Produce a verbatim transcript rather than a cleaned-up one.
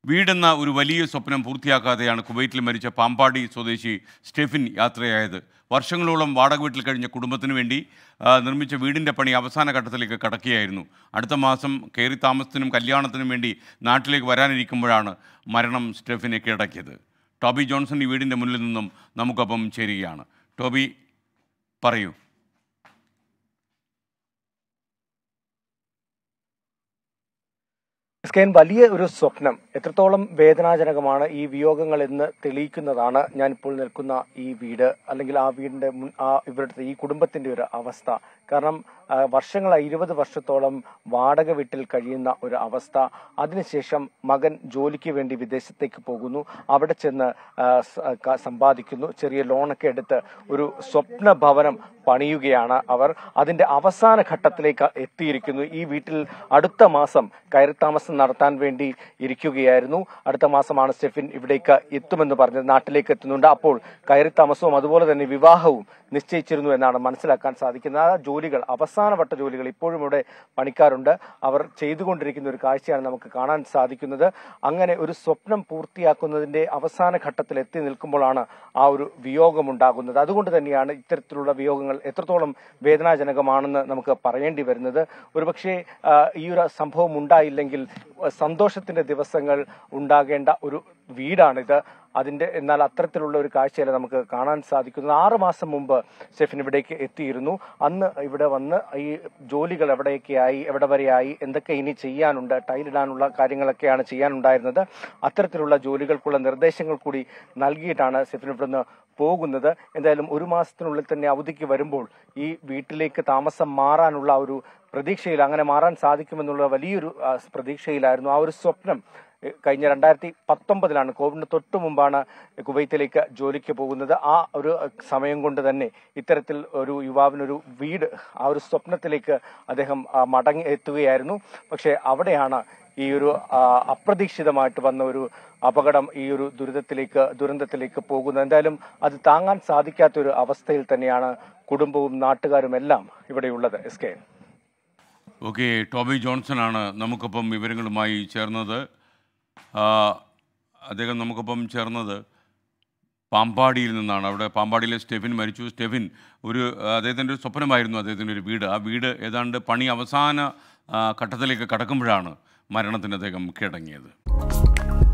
വീടെന്ന ഒരു വലിയ സ്വപ്നം പൂർത്തിയാക്കാതെയാണ് കുവൈറ്റിൽ മരിച്ച പാമ്പാടി സ്വദേശി സ്റ്റെഫിൻ യാത്രയായത്. വർഷങ്ങളോളം വാടക വീട്ടിൽ കഴിഞ്ഞ കുടുംബത്തിനു വേണ്ടി നിർമ്മിച്ച വീടിൻ്റെ പണി അവസാന ഘട്ടത്തിലേക്ക് കടക്കുകയായിരുന്നു. അടുത്ത മാസം കയറി താമസത്തിനും കല്യാണത്തിനും വേണ്ടി നാട്ടിലേക്ക് വരാനിരിക്കുമ്പോഴാണ് മരണം സ്റ്റെഫിനെ കീഴടക്കിയത്. ടോബി ജോൺസൺ ഈ വീടിൻ്റെ മുന്നിൽ നിന്നും നമുക്കൊപ്പം ചേരുകയാണ്. ടോബി, പറയൂ. സ്കെൻ, വലിയ ഒരു സ്വപ്നം എത്രത്തോളം വേദനാജനകമാണ് ഈ വിയോഗങ്ങൾ എന്ന് തെളിയിക്കുന്നതാണ് ഞാനിപ്പോൾ നിൽക്കുന്ന ഈ വീട്, അല്ലെങ്കിൽ ആ വീടിന്റെ മുൻ ആ ഇവരുടെ ഈ കുടുംബത്തിന്റെ ഒരു അവസ്ഥ. കാരണം വർഷങ്ങളായി ഇരുപത് വർഷത്തോളം വാടക വീട്ടിൽ കഴിയുന്ന ഒരു അവസ്ഥ. അതിനുശേഷം മകൻ ജോലിക്ക് വേണ്ടി വിദേശത്തേക്ക് പോകുന്നു, അവിടെ ചെന്ന് സമ്പാദിക്കുന്നു, ചെറിയ ലോണൊക്കെ എടുത്ത് ഒരു സ്വപ്ന ഭവനം പണിയുകയാണ് അവർ. അതിന്റെ അവസാന ഘട്ടത്തിലേക്ക് എത്തിയിരിക്കുന്നു. ഈ വീട്ടിൽ അടുത്ത മാസം കയറി താമസം നടത്താൻ വേണ്ടി ഇരിക്കുകയായിരുന്നു. അടുത്ത മാസമാണ് സ്റ്റെഫിൻ ഇവിടേക്ക് എത്തുമെന്ന് പറഞ്ഞത്. നാട്ടിലേക്ക് എത്തുന്നുണ്ട്. അപ്പോൾ കയറി താമസവും അതുപോലെ തന്നെ വിവാഹവും നിശ്ചയിച്ചിരുന്നു എന്നാണ് മനസ്സിലാക്കാൻ സാധിക്കുന്നത്. ആ ജോലികൾ, അവസാനവട്ട ജോലികൾ ഇപ്പോഴും ഇവിടെ പണിക്കാരുണ്ട്. അവർ ചെയ്തുകൊണ്ടിരിക്കുന്ന ഒരു കാഴ്ചയാണ് നമുക്ക് കാണാൻ സാധിക്കുന്നത്. അങ്ങനെ ഒരു സ്വപ്നം പൂർത്തിയാക്കുന്നതിന്റെ അവസാന ഘട്ടത്തിൽ എത്തി നിൽക്കുമ്പോഴാണ് ആ ഒരു വിയോഗമുണ്ടാകുന്നത്. അതുകൊണ്ട് തന്നെയാണ് ഇത്തരത്തിലുള്ള വിയോഗങ്ങൾ എത്രത്തോളം വേദനാജനകമാണെന്ന് നമുക്ക് പറയേണ്ടി വരുന്നത്. ഒരുപക്ഷെ ഈ ഒരു സംഭവം ഉണ്ടായില്ലെങ്കിൽ സന്തോഷത്തിന്റെ ദിവസങ്ങൾ ഉണ്ടാകേണ്ട ഒരു വീടാണിത്. അതിന്റെ എന്നാൽ അത്തരത്തിലുള്ള ഒരു കാഴ്ചയല്ല നമുക്ക് കാണാൻ സാധിക്കുന്നത്. ആറ് മാസം മുമ്പ് സ്റ്റെഫിൻ ഇവിടേക്ക് എത്തിയിരുന്നു. അന്ന് ഇവിടെ വന്ന് ഈ ജോലികൾ എവിടെയൊക്കെയായി, എവിടെ വരെയായി, എന്തൊക്കെ ഇനി ചെയ്യാനുണ്ട്, ടൈലിടാനുള്ള കാര്യങ്ങളൊക്കെയാണ് ചെയ്യാനുണ്ടായിരുന്നത്. അത്തരത്തിലുള്ള ജോലികൾക്കുള്ള നിർദ്ദേശങ്ങൾ കൂടി നൽകിയിട്ടാണ് സ്റ്റെഫിൻ ഇവിടുന്ന് പോകുന്നത്. എന്തായാലും ഒരു മാസത്തിനുള്ളിൽ തന്നെ അവധിക്ക് വരുമ്പോൾ ഈ വീട്ടിലേക്ക് താമസം മാറാനുള്ള ഒരു പ്രതീക്ഷയിൽ, അങ്ങനെ മാറാൻ സാധിക്കുമെന്നുള്ള വലിയൊരു പ്രതീക്ഷയിലായിരുന്നു. ആ ഒരു സ്വപ്നം കഴിഞ്ഞ രണ്ടായിരത്തി പത്തൊമ്പതിലാണ്, കോവിഡിന് തൊട്ടു മുമ്പാണ് കുവൈത്തിലേക്ക് ജോലിക്ക് പോകുന്നത്. ആ ഒരു സമയം കൊണ്ട് തന്നെ ഇത്തരത്തിൽ ഒരു യുവാവിനൊരു വീട്, ആ ഒരു സ്വപ്നത്തിലേക്ക് അദ്ദേഹം മടങ്ങി എത്തുകയായിരുന്നു. പക്ഷെ അവിടെയാണ് ഈ ഒരു അപ്രതീക്ഷിതമായിട്ട് വന്ന ഒരു അപകടം ഈ ഒരു ദുരിതത്തിലേക്ക് ദുരന്തത്തിലേക്ക് പോകുന്നത്. എന്തായാലും അത് താങ്ങാൻ സാധിക്കാത്തൊരു അവസ്ഥയിൽ തന്നെയാണ് കുടുംബവും നാട്ടുകാരും എല്ലാം ഇവിടെയുള്ളത്. S K. Okay, Toby Johnson ആണ് നമുക്കൊപ്പം വിവരങ്ങളുമായി ചേർന്നത്. അദ്ദേഹം നമുക്കൊപ്പം ചേർന്നത് പാമ്പാടിയിൽ നിന്നാണ്. അവിടെ പാമ്പാടിയിലെ സ്റ്റെഫിൻ മരിച്ചു. സ്റ്റെഫിൻ ഒരു അദ്ദേഹത്തിൻ്റെ ഒരു സ്വപ്നമായിരുന്നു അദ്ദേഹത്തിൻ്റെ ഒരു വീട്. ആ വീട് ഏതാണ്ട് പണി അവസാന ഘട്ടത്തിലേക്ക് കടക്കുമ്പോഴാണ് മരണത്തിന് അദ്ദേഹം കീഴടങ്ങിയത്.